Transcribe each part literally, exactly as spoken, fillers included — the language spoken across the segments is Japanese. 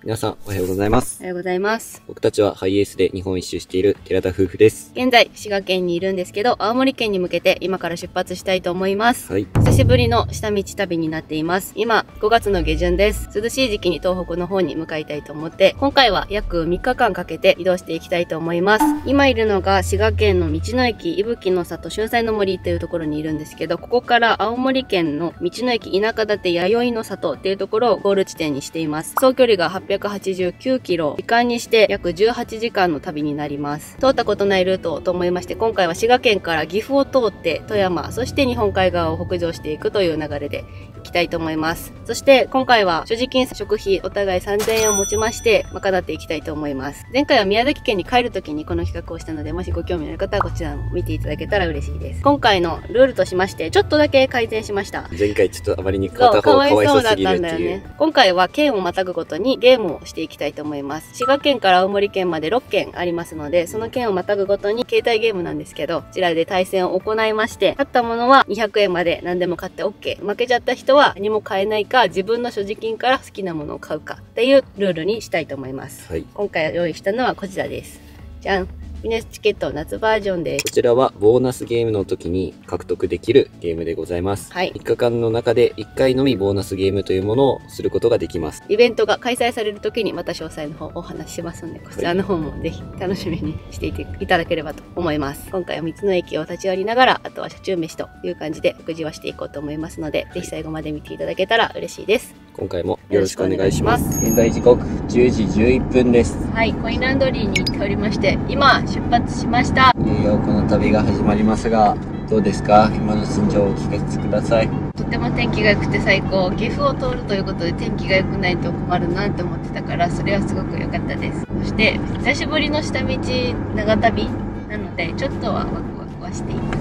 皆さん、おはようございます。 おはようございます。 僕たちはハイエースで日本一周している寺田夫婦です。 現在、滋賀県にいるんですけど、青森県に向けて今から出発したいと思います。 はい。 久しぶりの下道旅になっています。今、ごがつの下旬です。涼しい時期に東北の方に向かいたいと思って、今回は約みっかかんかけて移動していきたいと思います。今いるのが滋賀県の道の駅、伊吹の里春菜の森というところにいるんですけど、ここから青森県の道の駅田舎館弥生の里っていうところをゴール地点にしています。総距離がはっぴゃくはちじゅうきゅうキロ、時間にして約じゅうはちじかんの旅になります。通ったことないルートと思いまして、今回は滋賀県から岐阜を通って富山、そして日本海側を北上していくという流れで行きたいと思います。そして今回は所持金、食費お互いさんぜんえんを持ちまして賄っていきたいと思います。前回は宮崎県に帰る時にこの企画をしたので、もしご興味のある方はこちらも見ていただけたら嬉しいです。今回のルールとしまして、ちょっとだけ改善しました。 前回ちょっとあまりに片方かわいそうすぎるっていう。 今回は県をまたぐごとにゲームをしていきたいと思います。滋賀県から青森県までろっけんありますので、その県をまたぐごとに携帯ゲームなんですけど、こちらで対戦を行いまして、勝ったものはにひゃくえんまで何でも買って オーケー。負けちゃった人は何も買えないか、自分の所持金から好きなものを買うかっていうルールにしたいと思います。 はい。 今回用意したのはこちらです。じゃん。ビジネスチケット夏バージョンです。 こちらはボーナスゲームの時に獲得できるゲームでございます。 はい。 みっかかんの中でいっかいのみボーナスゲームというものをすることができます。 イベントが開催される時にまた詳細の方をお話ししますので、こちらの方もぜひ楽しみにしていていただければと思います。今回はみっつの駅を立ち寄りながら、あとは車中飯という感じで食事はしていこうと思いますので、はい、ぜひ最後まで見ていただけたら嬉しいです。 今回もよろしくお願いします。現在時刻じゅうじじゅういっぷんです。 はい、コインランドリーに行っておりまして、今出発しました。 いよいよこの旅が始まりますが、どうですか？今の心情をお聞かせください。 とても天気が良くて最高。岐阜を通るということで天気が良くないと困るなって思ってたから、それはすごく良かったです。そして久しぶりの下道長旅なので、ちょっとはワクワクはしています。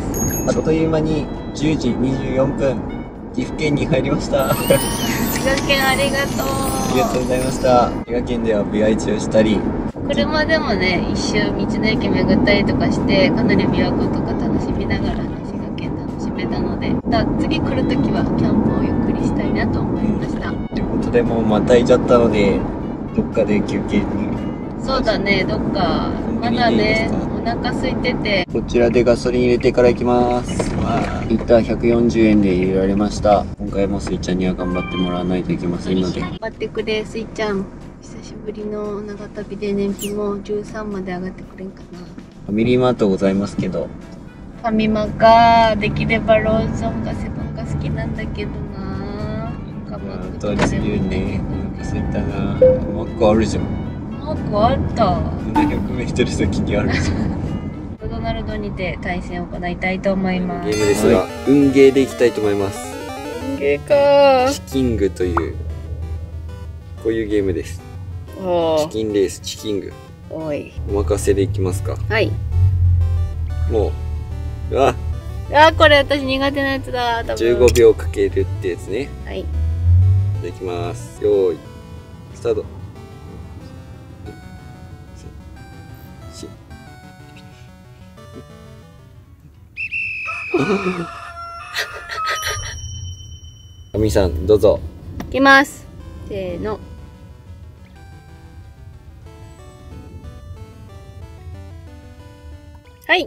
あっという間にじゅうじにじゅうよんぷん、岐阜県に入りました。 滋賀県ありがとう。 ありがとうございました。滋賀県では琵琶市をしたり、 車でもね、一周道の駅巡ったりとかして、かなり琵琶湖とか楽しみながらね、滋賀県楽しめたので、だ次来るときはキャンプをゆっくりしたいなと思いました。 ということで、もうまたいちゃったので、どっかで休憩に。 そうだね、どっか、まだね、お腹空いてて。 こちらでガソリン入れてから行きます。リッターひゃくよんじゅうえんで入れられました。今回もスイちゃんには頑張ってもらわないといけませんので。 頑張ってくれ、スイちゃん。久しぶりの長旅で燃費もじゅうさんまで上がってくれんかな。 ファミリーマートございますけど。 ファミマか、できればローソンかセブンが好きなんだけどな。 あと自由ね、お腹すいたな。マックあるじゃん。 マックあった。 ななひゃくメートル先にあるじゃん。 マクドナルドにて対戦を行いたいと思います。 ゲームですが、運ゲーでいきたいと思います。 運ゲーか。 チキングという、こういうゲームです。チキンレース、チキング。 おい。 お任せでいきますか。 はい。 もう、うわ。 あ、これ私苦手なやつだ。多分じゅうごびょうかけるってやつね。 はい。 じゃあいきます。よーい。スタート。あみさん、どうぞ。 いきます。せーの。はい。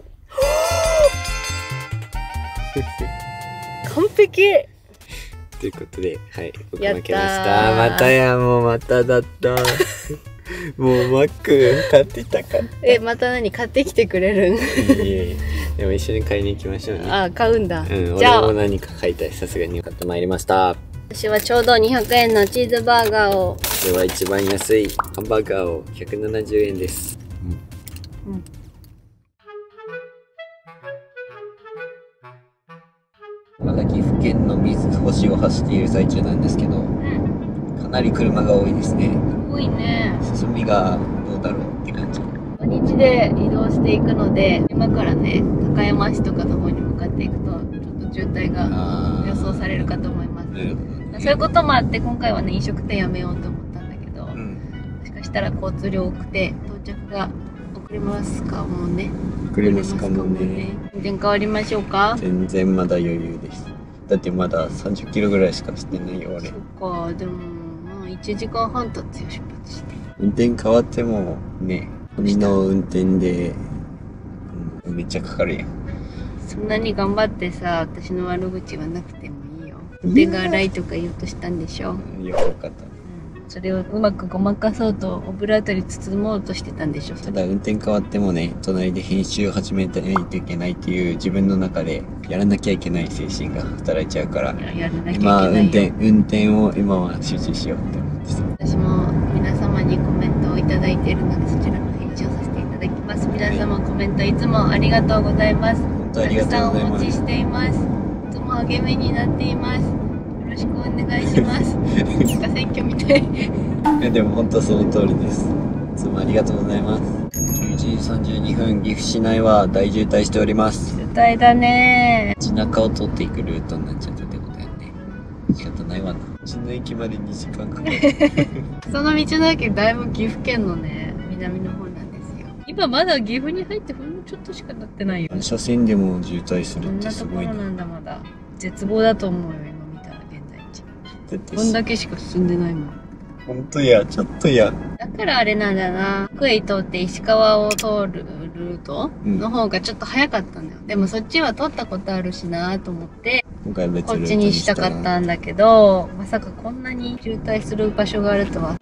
完璧。 ということで、はい、僕やったー負けました。またや、もうまただった。もうマック買ってたかった。 え、また何買ってきてくれるん？ いえいえ、でも一緒に買いに行きましょうね。 あ、買うんだ。 うん、 じゃあ俺も何か買いたい。さすがに買ってまいりました。 私はちょうどにひゃくえんのチーズバーガーを。 これは一番安いハンバーガーをひゃくななじゅうえんです。うん。うん、まだ岐阜県の水星を走っている最中なんですけど、うん、かなり車が多いですね。 多いね。 進みがどうだろうって感じ。 土日で移動していくので、今からね、高山市とかの方に向かっていくと、ちょっと渋滞が予想されるかと思います。そういうこともあって、今回はね、飲食店やめようと思ったんだけど、うん、もしかしたら交通量多くて、到着が遅れますかもね。 遅れますかもね。 全然変わりましょうか。 全然まだ余裕です。だってまださんじゅっキロぐらいしか走ってないよ、俺。 そっか、でも、まあいちじかんはん経つよ、出発して。 運転変わってもね、鬼の運転で、うん、めっちゃかかるやん。 そんなに頑張ってさ、私の悪口はなくてもいいよ。運転が荒いとか言おうとしたんでしょ。 うん、よくわかった。 それをうまくごまかそうとオブラートに包もうとしてたんでしょ。 ただ運転変わってもね、隣で編集を始めないといけないっていう自分の中でやらなきゃいけない精神が働いちゃうから、 いや、やらなきゃいけ今ないよ。 運転運転を今は集中しようって思ってさ。 私も皆様にコメントをいただいているので、そちらの返事をさせていただきます。皆様コメントいつもありがとうございます。 本当ありがとうございたくさんおます。 待ちしています。いつも励みになっています。よろしくお願いします。なんか選挙みたい。 いやでも本当その通りです。いつもありがとうございます。じゅういちじさんじゅうにふん、岐阜市内は大渋滞しております。 渋滞だね。 街中を通っていくルートになっちゃったってことやね。仕方ないわな。道の駅までにじかんかかる。 その道の駅だいぶ岐阜県のね、南の方なんですよ。今まだ岐阜に入ってほんのちょっとしかなってないよ。 車線でも渋滞すこるってんなとこすごいな。 ろなんだまだ。絶望だと思うよ、今見たら現在地。 だってこんだけしか進んでないもん。 ほんとや、ちょっとや。 だからあれなんだな。福井通って石川を通るルートの方がちょっと早かったんだよ。でもそっちは通ったことあるしなと思って、 今回は別こっルートちにしたかったんだけど、まさかこんなに渋滞する場所があるとは。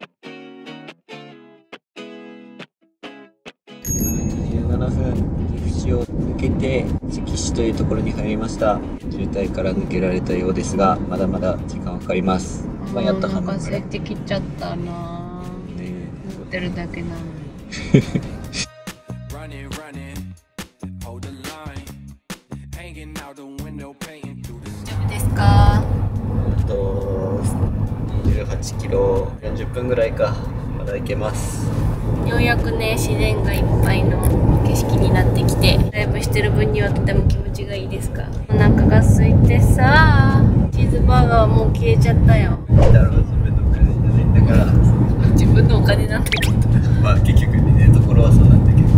じゅうななふん、岐阜市を抜けて関市というところに入りました。渋滞から抜けられたようですが、まだまだ時間はかかります。まあ、やっとお腹半分くらい。 空いてきちゃったな。 ね乗ってるだけなのに。 Running, running, hold the line, hanging out the window, painting through the 大丈夫ですか？ あとにじゅうはちキロ、よんじゅっぷんぐらいか。まだ行けます。 ようやくね、自然がいっぱいの景色になってきて、ライブしてる分にはとても気持ちがいいですか？お腹が空いてさ、チーズバーガーはもう消えちゃったよ。 だろう、自分のお金じゃないんだから。 自分のお金なんだけど。 まあ結局ね、ところはそうなんだけど。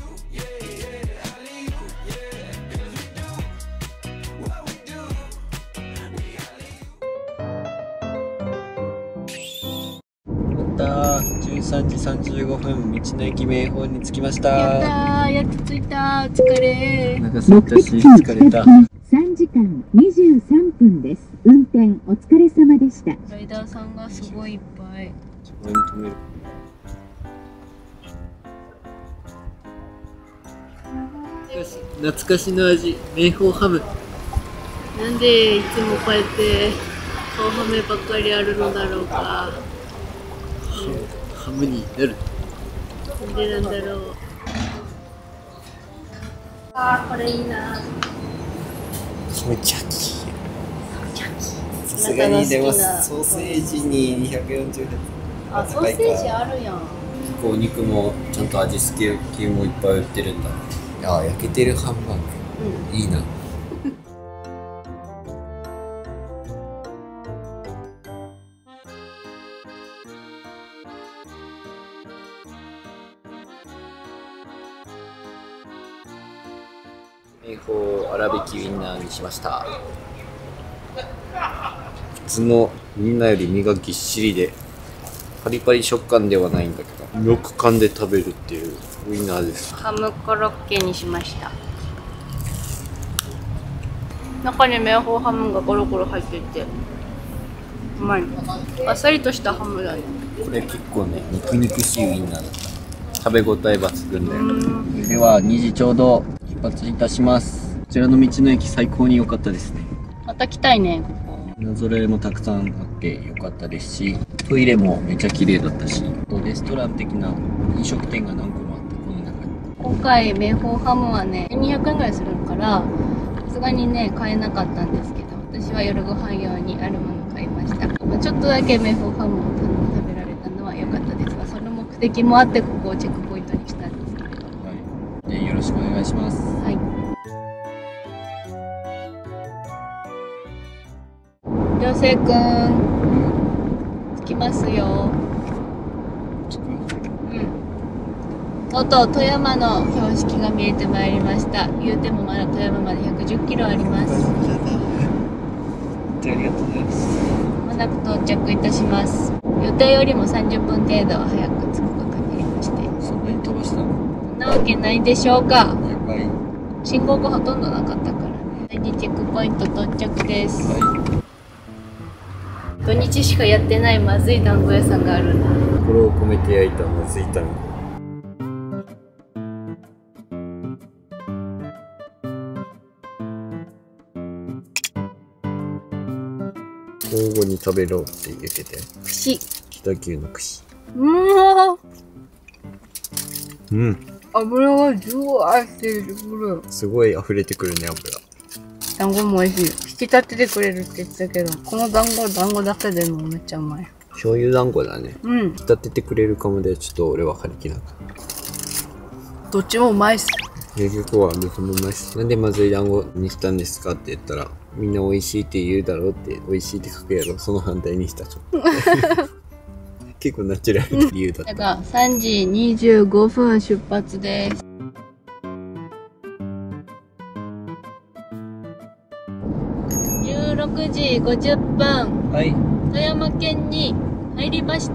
やったー、じゅうさんじさんじゅうごふん、道の駅名宝に着きました。 やったー、やっと着いたー、お疲れー。 お腹空いたし、疲れた。 さんじかんにじゅうさんぷんです。運転お疲れ様でした。 ライダーさんがすごいいっぱい。 そこに止める。懐かしの味、名宝ハム。 なんでいつもこうやって顔はめばっかりあるのだろうか。 ハムになる。 なんでなんだろう。あー、これいいな。 キムチャキ。さすがにでもソーセージににひゃくよんじゅうはち。 あ、ソーセージあるやん。 結構お肉もちゃんと味付け系もいっぱい売ってるんだ。ああ、焼けてるハンバーグ。いいな。名宝粗挽きウインナーにしました。普通のウインナーより身がぎっしりでパリパリ食感ではないんだけど、よく噛んで食べるっていうウインナーです。 ハムコロッケにしました。中に名宝ハムがゴロゴロ入っていてうまい。あっさりとしたハムだね。 これ結構ね、肉肉しいウインナーだった。食べ応え抜群だよ。それではにじちょうど出発いたします。こちらの道の駅最高に良かったですね。 また来たいね、ここ。 品揃えもたくさんあって良かったですし、トイレもめちゃ綺麗だったし、あとレストラン的な飲食店が何個もあった、この中に。 今回名宝ハムはねにひゃくえんぐらいするからさすがにね買えなかったんですけど、私は夜ご飯用にあるものを買いました。まあ、ちょっとだけ名宝ハムを食べられたのは良かったですが、その目的もあってここをチェックポイントにしたんですけれど。 はい。で、よろしくお願いします。 はい。りょうせいくん、着きますよ。うん。とうとう富山の標識が見えてまいりました。言うてもまだ富山までひゃくじゅっキロあります。 ありがとうございます。 まもなく到着いたします。 予定よりもさんじゅっぷん程度早く着くことになりまして。 そんなに飛ばしたの？ そんなわけないでしょうか。 やばい。 信号がほとんどなかったからね。第二チェックポイント到着です。 は土日しかやってないまずい団子屋さんがあるんだ。 い。これを込めて焼いたまずいたの。交互に食べろって言ってて。 串。 北牛の串。 うわうん。 油がジュワーって出てくる。 すごい溢れてくるね、油。 団子も美味しい。引き立ててくれるって言ってたけど、この団子、団子だけでもめっちゃうまい。 醤油団子だね。 うん。 立ててくれるかもで、ちょっと俺は張り切らなかった。 どっちもうまいっす。 結局はどっちもうまいし。なんでまずい団子にしたんですかって言ったら、みんな美味しいって言うだろうって、美味しいって書くやろ。その反対にしたちょっと。結構ナチュラルな理由だった。 だからさんじにじゅうごふん出発です。じゅうろくじごじゅっぷん。 はい。 富山県に入りました。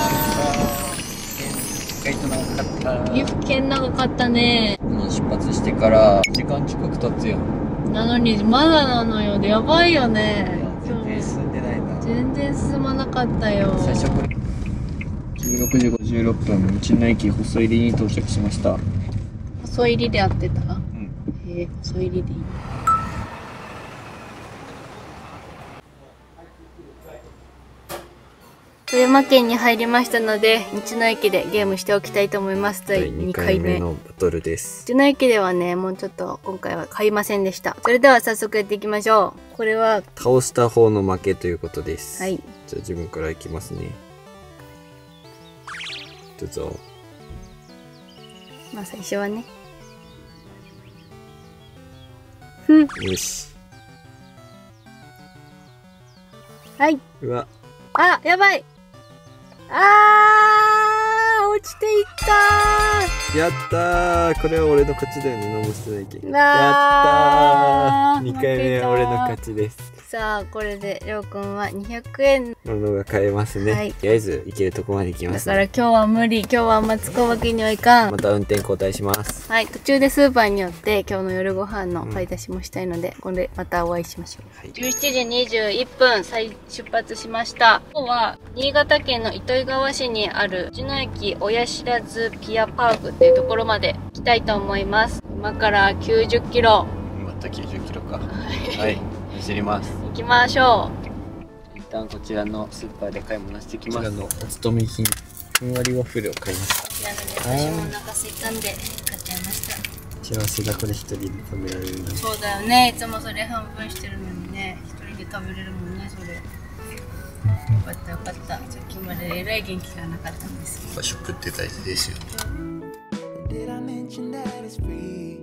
意外と長かった。 岐阜県長かったね。 出発してから時間近く経つよ。 なのにまだなのよ。やばいよね。 全然進んでないな。 全然進まなかったよ。 最初これじゅうろくじごじゅうろっぷん、道の駅細入りに到着しました。 細入りで合ってた？ うん。 へえ、細入りでいい。富山県に入りましたので、道の駅でゲームしておきたいと思います。だいにかいめ。 のバトルです。 道の駅ではね、もうちょっと今回は買いませんでした。それでは早速やっていきましょう。これは、 倒した方の負けということです。 はい。 じゃあ自分からいきますね。どうぞ。 まあ最初はね。ふん。 よし。 はい。 うわ。 あ、やばい。あー、落ちていったー。 やったー。これは俺の勝ちだよね。何もしてないけど。 あやったー。にかいめは俺の勝ちです。 さあ、これでりょうくんはにひゃくえん。 ものが買えますね。 はい、 とりあえず行けるとこまで行きます、ね。 だから今日は無理。今日はあんま使うわけにはいかん。 また運転交代します。 はい、途中でスーパーによって今日の夜ご飯の買い出しもしたいので、うん、これまたお会いしましょう。はい、じゅうしちじにじゅういっぷん再出発しました。今日は新潟県の糸魚川市にある道の駅親知らずピアパークっていうところまで行きたいと思います。今からきゅうじゅっキロ。 またきゅうじゅっキロか。はい、走ります。 行きましょう。一旦こちらのスーパーで買い物してきます。こちらのお勤め品、ふんわりワッフルを買いました。 いや、私もお腹空いたんで買っちゃいました。 幸せだ、これ一人で食べられるの。 そうだよね。いつもそれ半分してるのにね、一人で食べれるもんね、それ。よかったよかった。さっきまでえらい元気がなかったんですよ。 和食って大事ですよね。 Did I mention that it's free?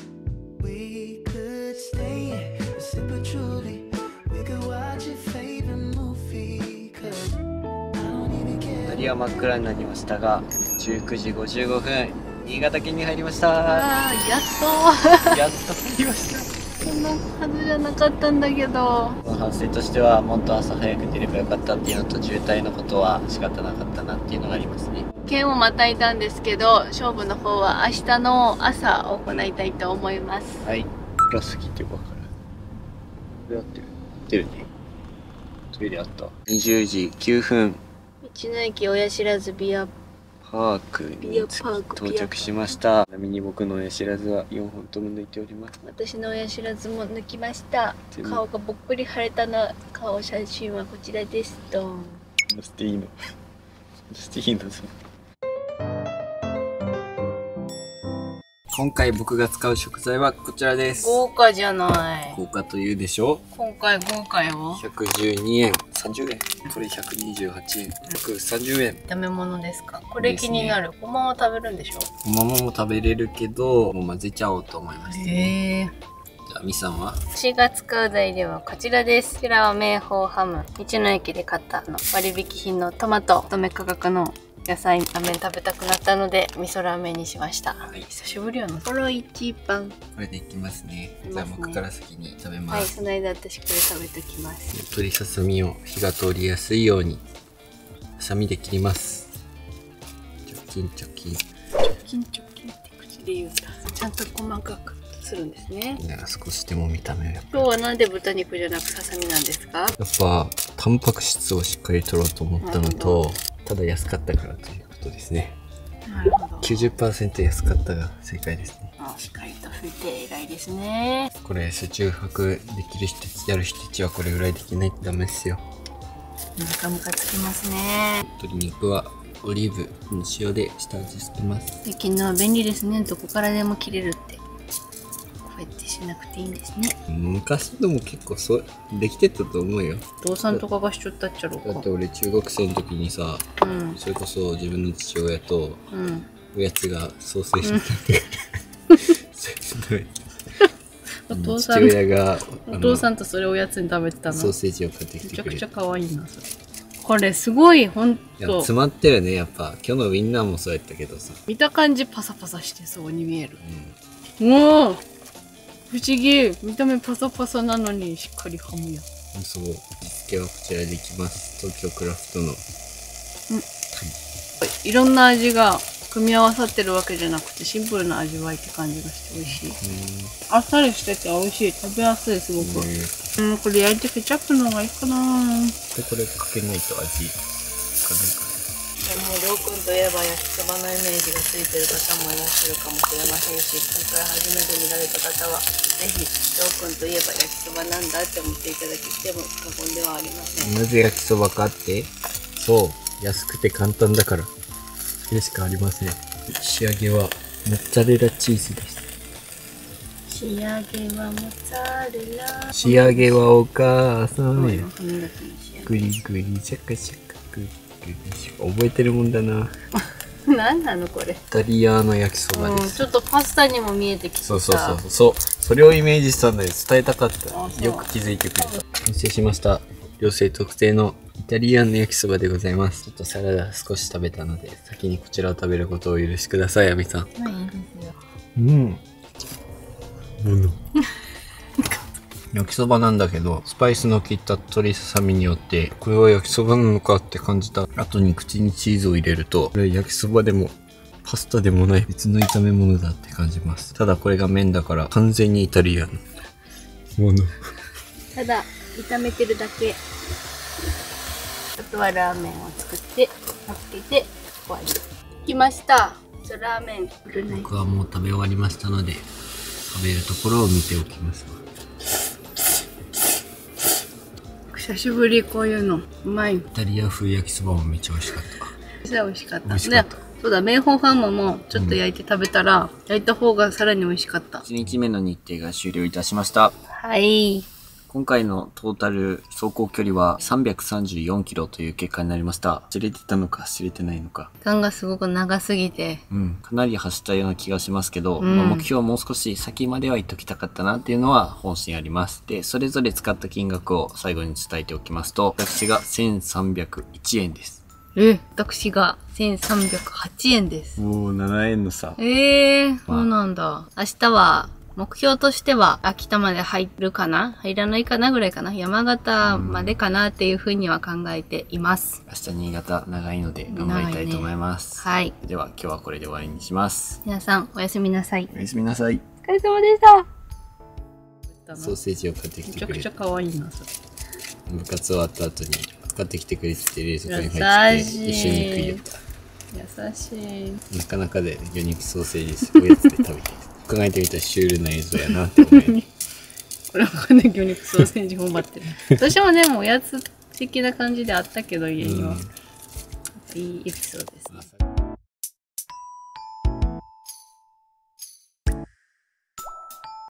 We could stay and sip a truly. We could watch your favorite movie. Cause I don't even care. 隣は真っ暗になりましたが、じゅうくじごじゅうごふん、新潟県に入りました。 ああ、やっとやっと入りました。 そんなはずじゃなかったんだけど。 反省としてはもっと朝早く出ればよかったっていうのと、渋滞のことは仕方なかったなっていうのがありますね。 県をまたいだんですけど、勝負の方は明日の朝行いたいと思います。 はい。プラスキってわかる？これ合ってる？合ってるね。トイレあった。にじゅうじきゅうふん。 道の駅親知らずビアパークに到着しました。ちなみに僕の親知らずはよんほんとも抜いております。 私の親知らずも抜きました。顔がぼっくり腫れたの。顔写真はこちらです。ドン。 載せていいの？載せていいの？今回僕が使う食材はこちらです。 豪華じゃない。 豪華というでしょう。 今回豪華よ。 ひゃくじゅうにえん、さんじゅうえん。これひゃくにじゅうはちえん、ひゃくさんじゅうえん。 炒め物ですか？これ気になる。このまま食べるんでしょ？ このままも食べれるけど、もう混ぜちゃおうと思います。 へえ。 じゃあみさんは？ 私が使う材料はこちらです。こちらは明宝ハム。道の駅で買ったの割引品のトマト、止め価格の野菜ラーメン食べたくなったので味噌ラーメンにしました。はい、久しぶりやな。これ一番。 これでいきますね。じゃあ僕から先に食べます。 はい、その間私これ食べときます。 鶏ささみを火が通りやすいようにハサミで切ります。チョキンチョキン。 チョキンチョキンって口で言うんだ。ちゃんと細かくするんですね。 ね、少しでも見た目をやっ今日はなんで豚肉じゃなくハサミなんですか？ ぱタンパク質をしっかり取ろうと思ったのと、ただ安かったからということですね。 なるほど。 きゅうじゅっパーセント 安かったが正解ですね。 あ、しっかりと拭いて偉いですね。 これ車中泊できる人たちやる人たちはこれぐらいできないとダメですよ。 ムカムカつきますね。 鶏肉はオリーブの塩で下味つけます。 最近のは便利ですね。どこからでも切れるって。こうやってしなくていいんですね。 昔でも結構そうできてたと思うよ。 お父さんとかがしちょったっちゃろうか。 だって俺中学生の時にさ、 うんそれこそ自分の父親とうんおやつがソーセージになってくる。それお父さん父親がお父さんとそれおやつに食べてたの。 ソーセージを買ってきめてくれる。 ちゃくちゃ可愛いなそれ。これすごいほんいやと詰まってるねやっぱ。今日のウインナーもそうやったけどさ。 見た感じパサパサしてそうに見える。 うん。 おお不思議。見た目パサパサなのにしっかりハムや。 そう。味付けはこちらでいきます。東京クラフトの。 いろんな味が組み合わさってるわけじゃなくてシンプルな味わいって感じがして美味しい。あっさりしてて美味しい。食べやすいすごく。うん、これ焼いてケチャップの方がいいかな。 でこれかけないと味つかないかもうりょうくんといえば焼きそばのイメージがついてる方もいらっしゃるかもしれませんし、今回初めて見られた方はぜひりょうくんといえば焼きそばなんだって思っていただけても過言ではありません。 な。なぜ焼きそばかって？そう、安くて簡単だから。それしかありません。仕上げはモッツァレラチーズです。 仕上げはモッツァレラ。 仕上げはお母さんや。 歯磨きに仕上げグリグリシャカシャカグリグリシャカ。覚えてるもんだな。 何なのこれ。 イタリアの焼きそばうん、 です。 ちょっとパスタにも見えてきてさ。 そうそうそうそう。それをイメージしたんだよ。伝えたかっあそた。 うよく気づいてくれた。完成しました。寮生特製のイタリアンの焼きそばでございます。ちょっとサラダ少し食べたので、先にこちらを食べることをお許しください、アミさん。 まあいいですよ。 うん。もの。焼きそばなんだけど、スパイスの効いた鶏ささみによって、これは焼きそばなのかって感じた後に口にチーズを入れると、これ焼きそばでも、パスタでもない別の炒め物だって感じます。ただこれが麺だから完全にイタリアンのもの。 ただ炒めてるだけ。あとはラーメンを作って乗っけて終わり。来ました。じゃあラーメン振るない。 僕はもう食べ終わりましたので、食べるところを見ておきます。 久しぶりこういうのうまい。 イタリア風焼きそばもめっちゃ美味しかった。 実は美味しかった。 美味しかったね、そうだ、明宝ハムもちょっと焼いて食べたら、うん、焼いた方がさらに美味しかった。 いちにちめの日程が終了いたしました。 はい。 今回のトータル走行距離はさんびゃくさんじゅうよんキロという結果になりました。知れてたのか知れてないのか。 時間がすごく長すぎて。 うん。かなり走ったような気がしますけど、 うんまあ、目標はもう少し先までは行っときたかったなっていうのは本心あります。で、それぞれ使った金額を最後に伝えておきますと、私がせんさんびゃくいちえんです。 え、私がせんさんびゃくはちえんです。 もうななえんの差。 ええー、そうなんだ。明日は、目標としては、秋田まで入るかな入らないかなぐらいかな山形までかなっていうふうには考えています。 明日新潟長いので頑張りたいと思います。 はい。 では今日はこれで終わりにします。 皆さん、おやすみなさい。 おやすみなさい。 お疲れ様でした。 ソーセージを買ってきてくれる。 めちゃくちゃ可愛いな、それ。 部活終わった後に買ってきてくれて冷蔵庫に入ってて一緒に食いよった。 優しい。 なかなかで魚肉ソーセージですおやつで食べて考えてみたらシュールな映像やなって思いこれはね、魚肉ソーセージ頬張ってる。私もでもおやつ的な感じであったけど、家には。 うんいいエピソードですね。